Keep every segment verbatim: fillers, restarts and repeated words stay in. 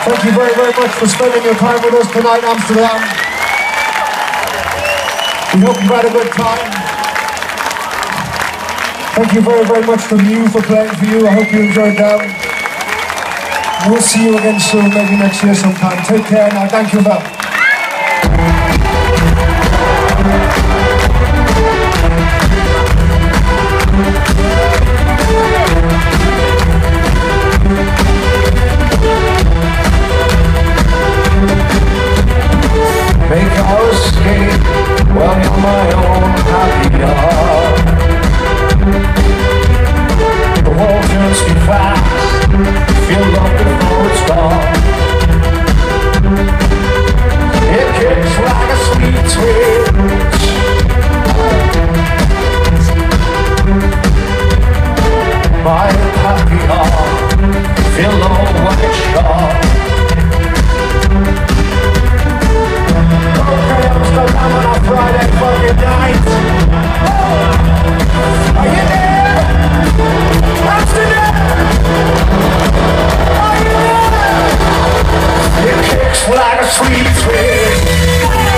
Thank you very, very much for spending your time with us tonight in Amsterdam. We hope you've had a good time. Thank you very, very much to Mew for playing for you. I hope you enjoyed that. We'll see you again soon, maybe next year sometime. Take care now. Thank you very much. Make our escape while you're my own Papillon. The world turns too fast, feel love before it's gone. It kicks like a sweet twitch. My Papillon, feel low like a shot. Okay, I'm stuck on a Friday fucking night. Oh, are you there? Amsterdam! Are you there? It kicks like a sweet twist.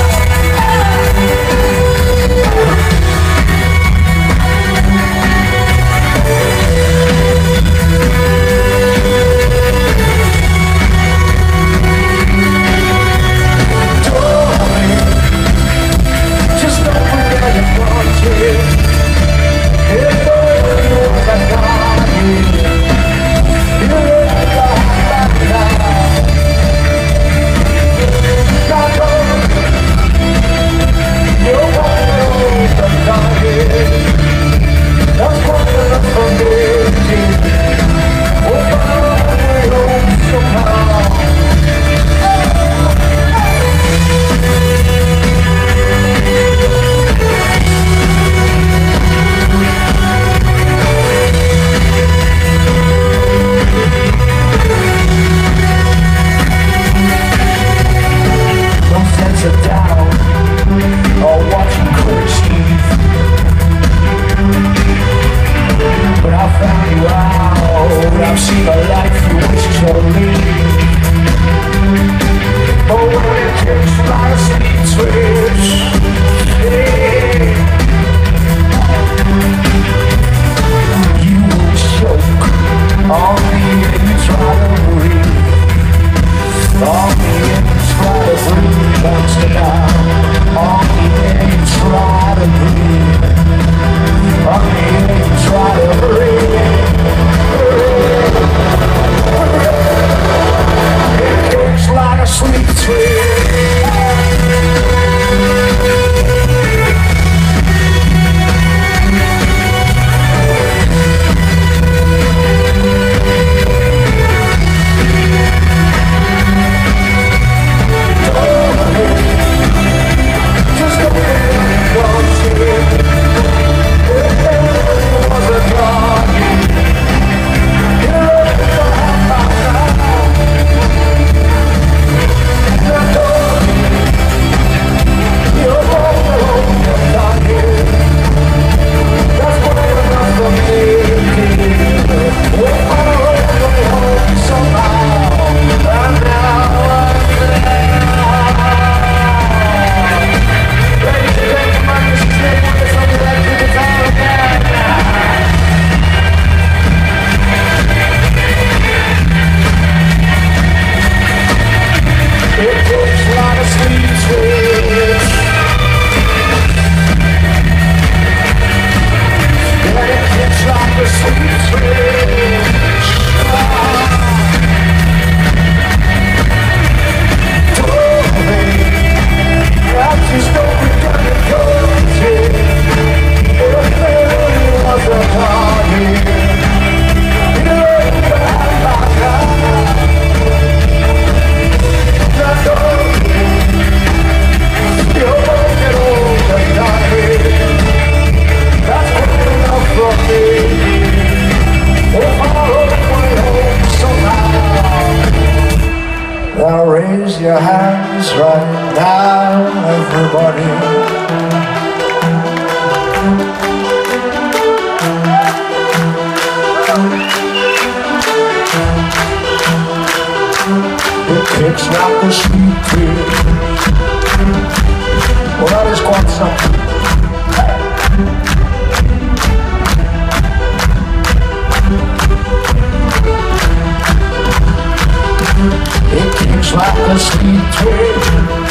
Raise your hands right now, everybody. It kicks like a sweet tea. Well, that is quite something. It kicks like a sweet tea.